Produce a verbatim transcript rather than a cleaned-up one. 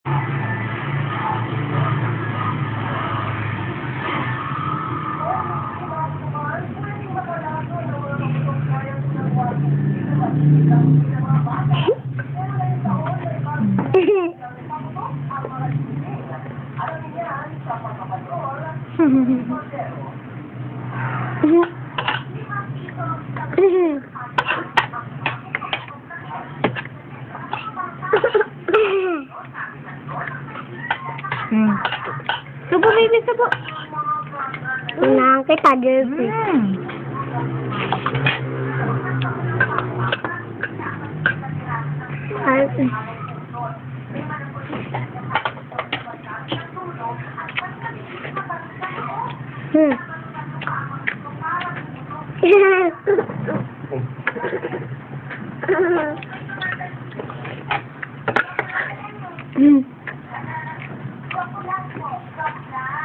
Hmm. Subo, baby, subo. Unang kita, girlfriend. Hmm. Ay, hmm. Hmm.